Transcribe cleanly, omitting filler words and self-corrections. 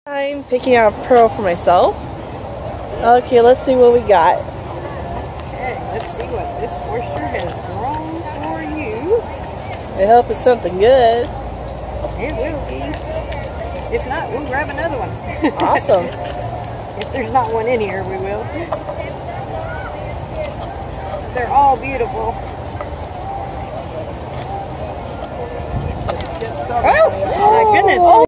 I'm picking out a pearl for myself. Okay, let's see what we got. Okay, let's see what this oyster has grown for you. I hope it's something good. It will be. If not, we'll grab another one. Awesome. If there's not one in here, we will. They're all beautiful. Oh, my goodness.